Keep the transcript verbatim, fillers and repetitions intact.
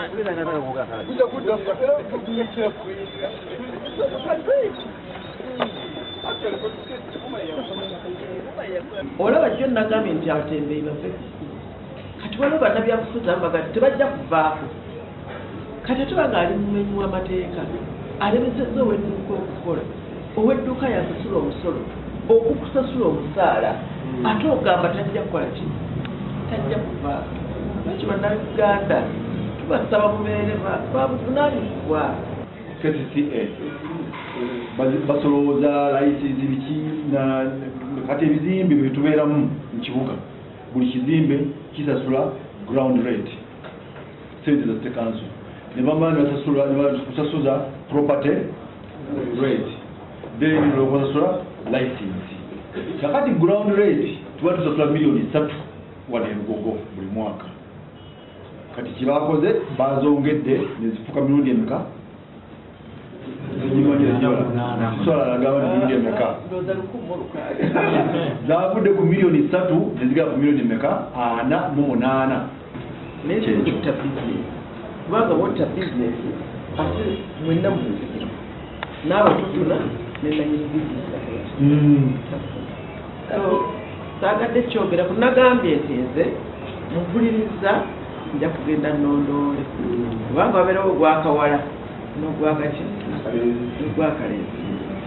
olaba jjo nagambye nti abatembeeyi baffe kati waliwo bannabyabufuzi abaga tebajja kuvaako kati tuba ng'ali mumenyi w'amateeka alemesezza ow'edduuka okukola ow'edduuka yasasula omusolo okukusasula omusaala ate ogamba tajja kukola ki tajja kuvaako ekyo bannayuganda tubasaba mubeere babuvunaanyizibwa K C C A basolooza layisizi biki kati ebizimbe bye tubeeramu mu kibuga buli kizimbe kisasula ground rate sente za state council ne bamala ne basasula ne basasuza property rate then ne basasula license kakati ground rate tuba tusasula milioni ssatu wano e Lugogo buli mwaka kati kibakoze bazongedde ne zifuka mirundi emeka zavudde ku milioni ssatu nezigala ku milioni meka ana mu munaana kubanga wota bizinesi ate mwenna muzikiro n'abatutuna nenanyini bizinesi saagadde kyogera kunagambye nti nze muvuliriza nja kugenda nnondoole kubanga wabeerawo gwakawala n'ogwakaki n'ogwakalenzi